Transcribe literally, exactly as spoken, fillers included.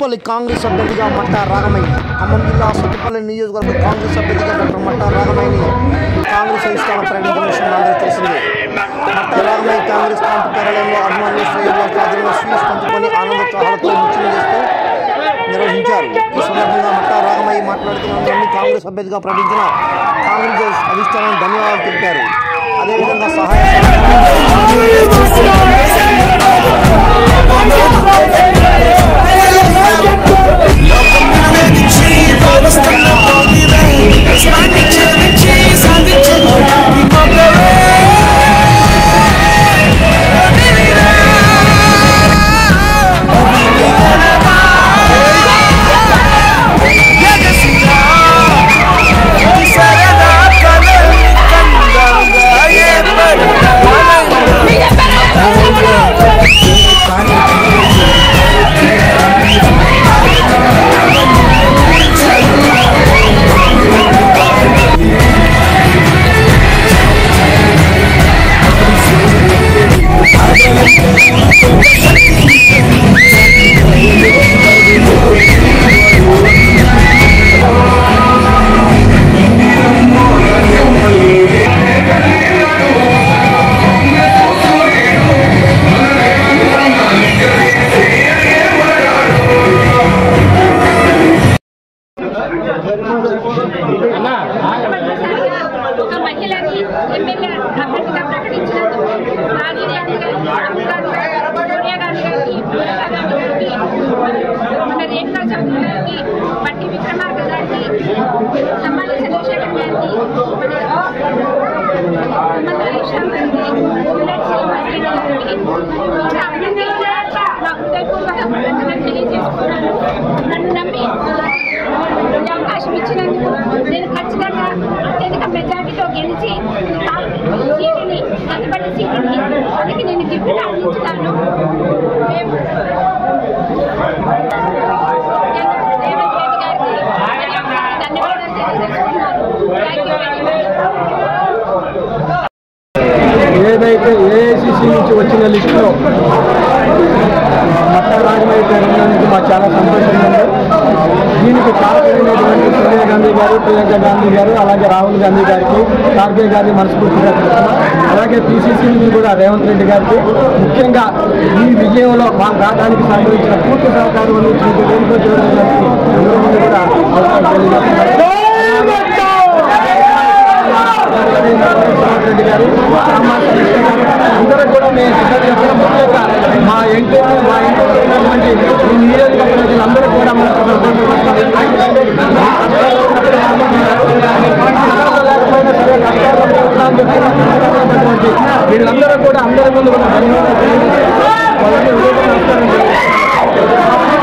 సత్తుపల్లి కాంగ్రెస్ అభ్యర్థిగా మట్టా రాగమయ్య, ఖమ్మం జిల్లా సత్తుపల్లి నియోజకవర్గ కాంగ్రెస్ అభ్యర్థిగా డాక్టర్ మట్టా రాగమయ్యని కాంగ్రెస్ అధిష్టానం ప్రకటించిన విషయం అందరికీ తెలిసిందే. మట్టా రాగమయ్య కాంగ్రెస్ క్యాంపు కార్యాలయంలో అభిమానులు శ్రేణుల ఆధ్వర్యంలో స్వీట్స్ పంచుకొని ఆనందోత్సాహాలతో ముచ్చట చేస్తూ నిర్వహించారు. ఈ సందర్భంగా మట్టా రాగమయ్య మాట్లాడుతున్న కాంగ్రెస్ అభ్యర్థిగా ప్రకటించిన కాంగ్రెస్ అధిష్టానానికి ధన్యవాదాలు తెలిపారు. అదేవిధంగా సహాయ ఒక మహిళని ఎమ్మెల్యే అభ్యర్థిగా ప్రకటించినందుకు రాజీవ్ గాంధీ గారికి, సోనియా గాంధీ గారికి, మన రేణుకా చౌదరి గారికి, పట్టి విక్రమార్క గారికి, సమ్మాలి చంద్రశేఖర్ గారికి, మన శ్యామ్ గారికి, బుల్లెట్ శ్రీనివాసరెడ్డి గారికి నా హృదయపూర్వక కృతజ్ఞతలు తెలియజేసుకున్నాను. నన్ను నమ్మి అవకాశం ఇచ్చినందుకు నేను ఖచ్చితంగా అత్యధిక మెజార్టీతో గెలిచి సీటుని కట్టుబడి సీటుని అందుకే నేను గిఫ్ట్ అందించుతాను. మేము రేవంత్ రెడ్డి గారికి ధన్యవాదాలు తెలియజేసుకున్నాను. Thank you very much. ఏదైతే ఏఐసిసి నుంచి వచ్చిన లిస్టులో మట్టా రాగమయ్య గారు ఉన్నందుకు మాకు చాలా సంతోషంగా ఉంది. దీనికి కారణమైనటువంటి సోనియా గాంధీ గారు, ప్రియాంక గాంధీ గారు, అలాగే రాహుల్ గాంధీ గారికి, ఖార్గే గారిని మనస్ఫూర్తిగా చెప్తున్నాం. అలాగే పిసిసి నుంచి కూడా రేవంత్ రెడ్డి గారికి, ముఖ్యంగా ఈ విజయంలో మా రావడానికి సహకరించిన పూర్తి సహకారం అందించినట్టు రేణుకా చౌదరి గారికి అందరూ కూడా అవసరం తెలియజేస్తున్నారు. రెడ్డి గారు, అందరూ కూడా మేము ముఖ్యంగా మా ఇంట్లో మా ఇంట్లో ఉన్నటువంటి ఈ నియోజకవర్గ ప్రజలందరూ కూడా వీళ్ళందరూ కూడా అందరి ముందు కూడా ధన్యవాదాలు.